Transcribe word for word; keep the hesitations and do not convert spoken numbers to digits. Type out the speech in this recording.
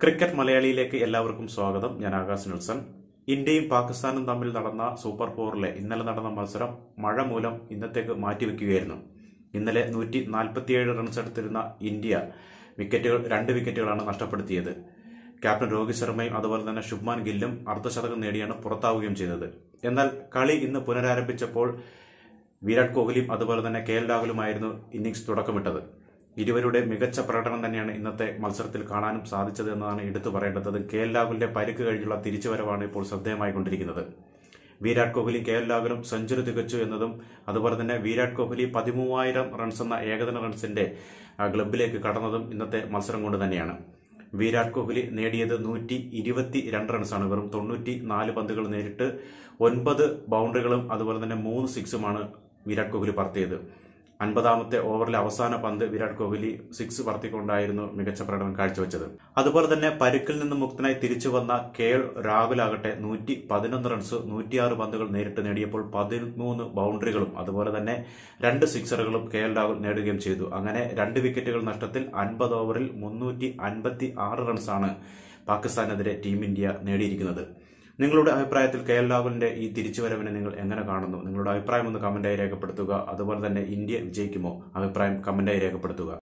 Cricket മലയാളിയിലേക്ക് എല്ലാവർക്കും സ്വാഗതം. ഞാൻ ആകാശ് നെൽസൺ. ഇന്ത്യയും പാകിസ്ഥാനും തമ്മിൽ നടന്ന സൂപ്പർ ഫോറിലെ ഇന്നലെ നടന്ന മത്സരം മഴ മൂലം ഇന്നത്തേക്ക് മാറ്റിവെക്കുകയായിരുന്നു. ഇന്നലെ നൂറ്റി നാൽപ്പത്തിയേഴ് റൺസ് എടുത്തിരുന്ന ഇന്ത്യ വിക്കറ്റുകൾ രണ്ട് വിക്കറ്റുകളാണ് നഷ്ടപ്പെടുത്തിയത്. ക്യാപ്റ്റൻ രോഹിത് ശർമ്മയും അതുപോലെ തന്നെ ശുഭ്മാൻ ഗില്ലും അർദ്ധശതകം നേടിയാണ് പുറത്താവുകയും ചെയ്തത്. എന്നാൽ കളി ഇന്ന് പുനരാരംഭിച്ചപ്പോൾ വിരാട് കോഹ്ലിയും അതുപോലെ തന്നെ കെ എൽ രാഹുലുമായിരുന്നു ഇന്നിംഗ്സ് തുടക്കമിട്ടത്. ഇരുവരുടെ മികച്ച പ്രകടനം തന്നെയാണ് ഇന്നത്തെ മത്സരത്തിൽ കാണാനും സാധിച്ചത് എന്നതാണ് എടുത്തു പറയേണ്ടത്. കെ എൽ രാഹുലിന്റെ പരിക്ക് കഴിഞ്ഞുള്ള തിരിച്ചുവരവാണ് ഇപ്പോൾ ശ്രദ്ധേയമായിക്കൊണ്ടിരിക്കുന്നത്. വിരാട് കോഹ്ലി കെ എൽ രാഹുലും സെഞ്ചുറി തികച്ചു എന്നതും അതുപോലെ തന്നെ വിരാട് കോഹ്ലി പതിമൂവായിരം റൺസ് എന്ന ഏകദിന റൺസിന്റെ ക്ലബിലേക്ക് കടന്നതും ഇന്നത്തെ മത്സരം കൊണ്ട് തന്നെയാണ്. വിരാട് കോഹ്ലി നേടിയത് നൂറ്റി ഇരുപത്തി രണ്ട് റൺസാണ്. വെറും തൊണ്ണൂറ്റി നാല് പന്തുകൾ നേരിട്ട് ഒൻപത് ബൗണ്ടറികളും അതുപോലെ തന്നെ മൂന്ന് സിക്സുമാണ് വിരാട് കോഹ്ലി പറത്തിയത്. അൻപതാമത്തെ ഓവറിലെ അവസാന പന്ത് വിരാട് കോഹ്ലി സിക്സ് പറത്തിക്കൊണ്ടായിരുന്നു മികച്ച പ്രകടനം കാഴ്ചവെച്ചത്. അതുപോലെ തന്നെ പരുക്കിൽ നിന്ന് മുക്തനായി തിരിച്ചു വന്ന കെ എൽ രാഹുൽ ആകട്ടെ നൂറ്റി പതിനൊന്ന് റൺസ് നൂറ്റിയാറ് പന്തുകൾ നേരിട്ട് നേടിയപ്പോൾ പതിമൂന്ന് ബൗണ്ടറികളും അതുപോലെ തന്നെ രണ്ട് സിക്സറുകളും കെ എൽ രാഹുൽ നേടുകയും ചെയ്തു. അങ്ങനെ രണ്ട് വിക്കറ്റുകൾ നഷ്ടത്തിൽ അൻപത് ഓവറിൽ മുന്നൂറ്റി അൻപത്തി ആറ് റൺസാണ് പാകിസ്ഥാനെതിരെ ടീം ഇന്ത്യ നേടിയിരിക്കുന്നത്. നിങ്ങളുടെ അഭിപ്രായത്തിൽ കെ എൽ രാഹുലിന്റെ ഈ തിരിച്ചുവരവിനെ നിങ്ങൾ എങ്ങനെ കാണുന്നു? നിങ്ങളുടെ അഭിപ്രായം ഒന്ന് കമന്റായി രേഖപ്പെടുത്തുക. അതുപോലെ തന്നെ ഇന്ത്യ വിജയിക്കുമോ? അഭിപ്രായം കമന്റായി രേഖപ്പെടുത്തുക.